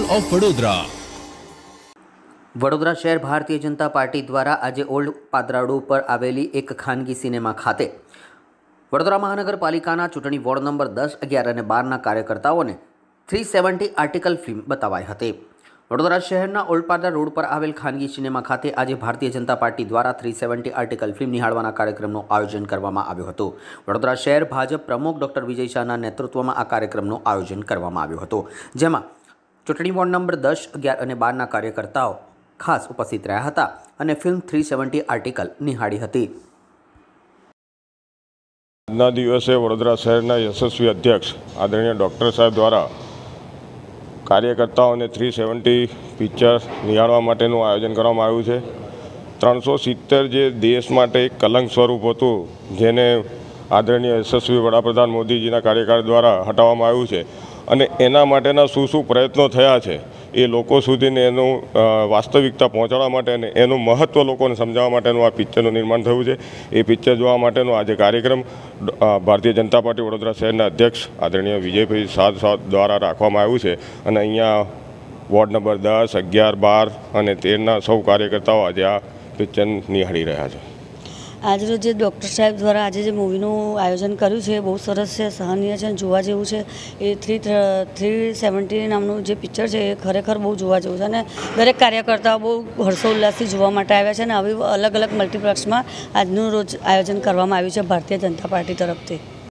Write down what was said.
Of Vadodara. Vadodara શહેર Bharatiya Janata party દ્વારા આજે ઓલ્ડ પાદરા રોડ પર આવેલી એક ખાનગી સિનેમા ખાતે વડોદરા મહાનગરપાલિકાના ચૂંટણી વોર્ડ નંબર 10, 11 અને 12ના કાર્યકર્તાઓને 370 આર્ટિકલ ફિલ્મ બતાવાઈ હતી। વડોદરા શહેરના ઓલ્ડ પાદરા રોડ પર આવેલ ખાનગી સિનેમા ખાતે આજે ભારતીય જનતા પાર્ટી દ્વારા 370 આર્ટિકલ ફિલ્મ નિહાળવાના કાર્યક્રમનું આયોજન કરવામાં આવ્યું હતું। વડોદરા શહેર ભાજપ પ્રમુખ ડૉક્ટર વિજય શાહના નેતૃત્વમાં આ કાર્યક્રમનું આયોજન કરવામાં આવ્યું હતું, જેમાં ચૂંટણી વોર્ડ નંબર 10, 11 અને 12ના કાર્યકર્તાઓ ખાસ ઉપસ્થિત રહ્યા હતા અને ફિલ્મ 370 આર્ટિકલ નિહાળી હતી। આજના દિવસે વડોદરા શહેરના યશસ્વી અધ્યક્ષ આદરણીય ડૉક્ટર સાહેબ દ્વારા કાર્યકર્તાઓને 370 પિક્ચર નિહાળવા માટેનું આયોજન કરવામાં આવ્યું છે। 370 જે દેશ માટે એક કલંક સ્વરૂપ હતું, જેને આદરણીય યશસ્વી વડાપ્રધાન મોદીજીના કાર્યકાળ દ્વારા હટાવવામાં આવ્યું છે અને એના માટેના શું પ્રયત્નો થયા છે એ લોકો સુધીને એનું વાસ્તવિકતા પહોંચાડવા માટે અને એનું મહત્ત્વ લોકોને સમજાવવા માટેનું આ પિક્ચરનું નિર્માણ થયું છે। એ પિક્ચર જોવા માટેનો આજે કાર્યક્રમ ભારતીય જનતા પાર્ટી વડોદરા શહેરના અધ્યક્ષ આદરણીય વિજયભાઈ શાહ દ્વારા રાખવામાં આવ્યું છે અને અહીંયા વોર્ડ નંબર 10, 11, 12 અને 13ના સૌ કાર્યકર્તાઓ આજે આ પિક્ચર નિહાળી રહ્યા છે। આજરોજ જે ડૉક્ટર સાહેબ દ્વારા આજે જે મૂવીનું આયોજન કર્યું છે એ બહુ સરસ છે, સહનીય છે અને જોવા જેવું છે। એ 370 નામનું જે પિક્ચર છે એ ખરેખર બહુ જોવા જેવું છે અને દરેક કાર્યકર્તાઓ બહુ હર્ષોલ્લાસથી જોવા માટે આવ્યા છે અને આવી અલગ અલગ મલ્ટીપ્લેક્સમાં આજનું રોજ આયોજન કરવામાં આવ્યું છે ભારતીય જનતા પાર્ટી તરફથી।